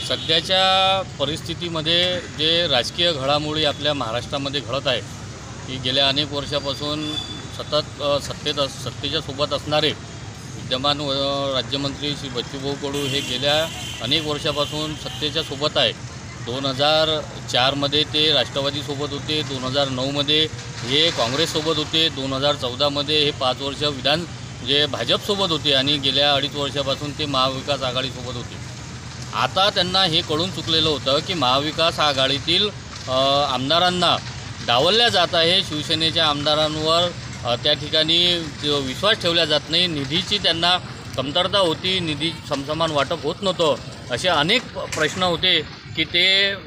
सध्याच्या परिस्थितीमध्ये जे राजकीय घडामोडी आपल्या महाराष्ट्रामध्ये घडत आहे की गेल्या अनेक वर्षापासून सतत सत्तेच्या सोबत असणारे विद्यमान राज्यमंत्री श्री बच्चूभाऊ कडू हे गेल्या अनेक वर्षापासून सत्तेच्या सोबत आहे। 2004मध्ये ते राष्ट्रवादीसोबत होते, 2009मध्ये हे काँग्रेससोबत होते, 2014मध्ये हे 5 वर्ष जे भाजपसोबत होते आणि गेल्या 2.5 वर्षापासून ते महाविकास आघाडीसोबत होते। आता त्यांना हे कळून चुकलेलं होतं की महाविकास आघाडीतील आमदारांना डावलल्या जात आहे, शिवसेनेच्या आमदारांवर त्या ठिकाणी विश्वास ठेवला जात नाही, निधीची त्यांना कमतरता होती, निधी समसमान वाटप होत नव्हतं, असे अनेक प्रश्न होते की ते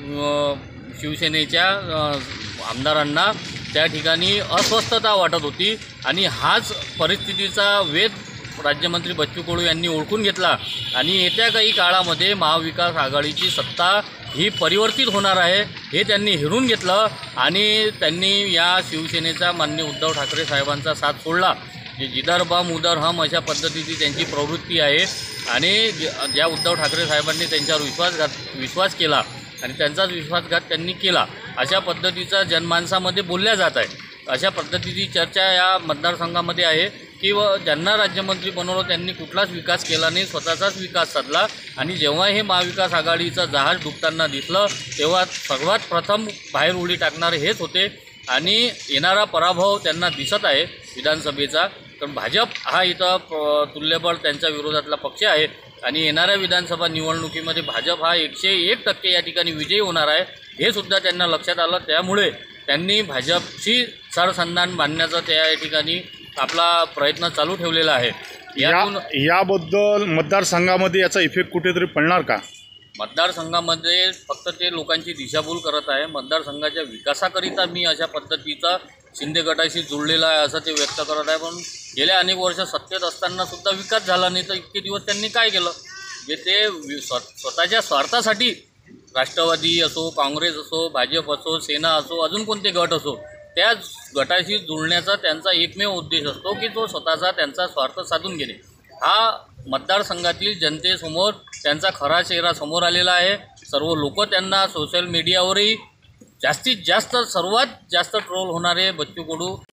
शिवसेनेच्या आमदारांना त्या ठिकाणी अस्वस्थता वाटत होती। आणि हाच परिस्थितीचा वेध राज्यमंत्री बच्चू कडू यांनी ओळखून घेतला आणि येत्या काही काळामध्ये महाविकास आघाडीची सत्ता ही परिवर्तित होणार आहे हे त्यांनी हेरून घेतलं आणि त्यांनी या शिवसेनेचा माननीय उद्धव ठाकरे साहेबांचा साथ सोडला। जे जिधर बम उधर हम अशा पद्धतीची त्यांची प्रवृत्ती आहे आणि ज्या उद्धव ठाकरे साहेबांनी त्यांच्यावर विश्वास केला आणि त्यांचाच विश्वासघात त्यांनी केला, अशा पद्धतीचा जनमानसामध्ये बोलल्या जात आहे। अशा पद्धतीची चर्चा या मतदारसंघामध्ये आहे की ज्यांना राज्यमंत्री बनवलं त्यांनी कुठलाच विकास केला नाही, स्वतःचाच विकास साधला। आणि जेव्हा हे महाविकास आघाडीचं जहाज डुबताना दिसलं तेव्हा सर्वात प्रथम बाहेर उडी टाकणारे हेच होते आणि येणारा पराभव त्यांना दिसत आहे विधानसभेचा। कारण भाजप हा इथं तुल्यबळ त्यांच्या विरोधातला पक्ष आहे आणि येणाऱ्या विधानसभा निवडणुकीमध्ये भाजप हा 101% या ठिकाणी विजयी होणार आहे हे सुद्धा त्यांना लक्षात आलं। त्यामुळे त्यांनी भाजपची सरसंधान बांधण्याचा त्या ठिकाणी आपला प्रयत्न चालू ठेवलेला आहे। याबद्दल मतदारसंघामध्ये याचा इफेक्ट कुठेतरी पडणार का? मतदारसंघामध्ये फक्त ते लोकांची दिशाभूल करत आहे। मतदारसंघाच्या विकासाकरिता मी अशा पद्धतीचा शिंदे गटाशी जुळलेला आहे असं ते व्यक्त करत आहे, पण गेल्या अनेक वर्ष सत्तेत असताना सुद्धा विकास झाला नाही तर इतके दिवस त्यांनी काय केलं? जे ते स्वतःच्या स्वार्थासाठी राष्ट्रवादी असो, काँग्रेस असो, भाजप असो, सेना असो, अजून कोणते गट असो, त्या गटाशी जुळण्याचा त्यांचा एकमेव उद्देश असतो की तो स्वतःचा त्यांचा स्वार्थ साधून घेणे। हा मतदारसंघातील जनतेसमोर त्यांचा खरा चेहरा समोर आलेला आहे। सर्व लोक त्यांना सोशल मीडियावरही सर्वात जास्त ट्रोल होणारे बच्चू कडू